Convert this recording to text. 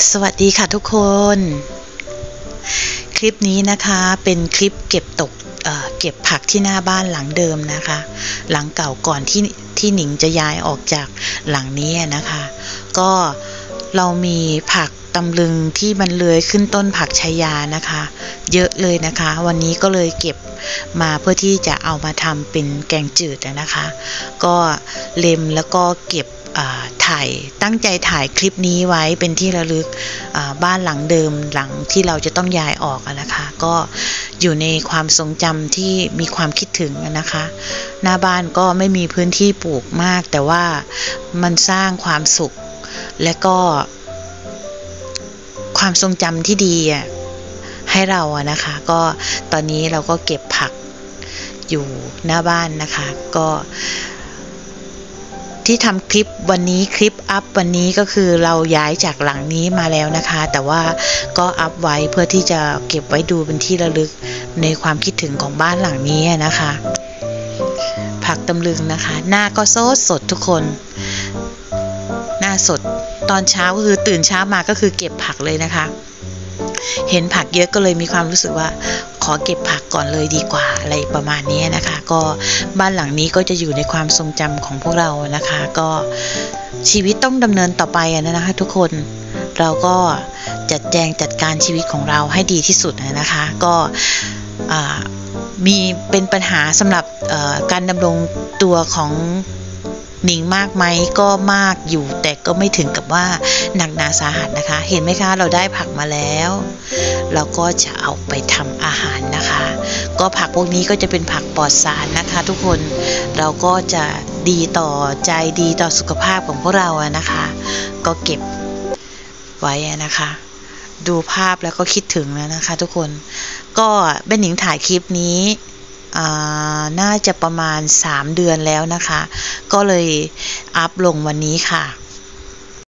สวัสดีค่ะทุกคนคลิปนี้นะคะเป็นคลิปเก็บผักที่หน้าบ้านหลังเดิมนะคะหลังเก่าก่อนที่หนิงจะย้ายออกจากหลังนี้นะคะก็เรามีผักตำลึงที่มันเลื้อยขึ้นต้นผักชายานะคะเยอะเลยนะคะวันนี้ก็เลยเก็บมาเพื่อที่จะเอามาทำเป็นแกงจืดนะคะก็เล็มแล้วก็เก็บตั้งใจถ่ายคลิปนี้ไว้เป็นที่ระลึกบ้านหลังเดิมหลังที่เราจะต้องย้ายออกนะคะก็อยู่ในความทรงจำที่มีความคิดถึงนะคะหน้าบ้านก็ไม่มีพื้นที่ปลูกมากแต่ว่ามันสร้างความสุขและก็ความทรงจำที่ดีให้เรานะคะก็ตอนนี้เราก็เก็บผักอยู่หน้าบ้านนะคะก็ที่ทำคลิปวันนี้คลิปอัพวันนี้ก็คือเราย้ายจากหลังนี้มาแล้วนะคะแต่ว่าก็อัพไว้เพื่อที่จะเก็บไว้ดูเป็นที่ระลึกในความคิดถึงของบ้านหลังนี้นะคะผักตำลึงนะคะหน้าก็สดทุกคนหน้าสดตอนเช้าก็คือตื่นเช้ามาก็คือเก็บผักเลยนะคะเห็นผักเยอะก็เลยมีความรู้สึกว่าขอเก็บผักก่อนเลยดีกว่าอะไรประมาณนี้นะคะก็บ้านหลังนี้ก็จะอยู่ในความทรงจำของพวกเรานะคะก็ชีวิตต้องดำเนินต่อไปนะคะทุกคนเราก็จัดการชีวิตของเราให้ดีที่สุดนะคะก็มีเป็นปัญหาสำหรับการดำรงตัวของหนิงมากไหมก็มากอยู่แต่ก็ไม่ถึงกับว่าหนักหนาสาหัสนะคะเห็นไหมคะเราได้ผักมาแล้วเราก็จะเอาไปทำอาหารนะคะก็ผักพวกนี้ก็จะเป็นผักปลอดสารนะคะทุกคนเราก็จะดีต่อใจดีต่อสุขภาพของพวกเรานะคะก็เก็บไว้นะคะดูภาพแล้วก็คิดถึงแล้วนะคะทุกคนก็เป็นหนิงถ่ายคลิปนี้น่าจะประมาณ3 เดือนแล้วนะคะก็เลยอัพลงวันนี้ค่ะ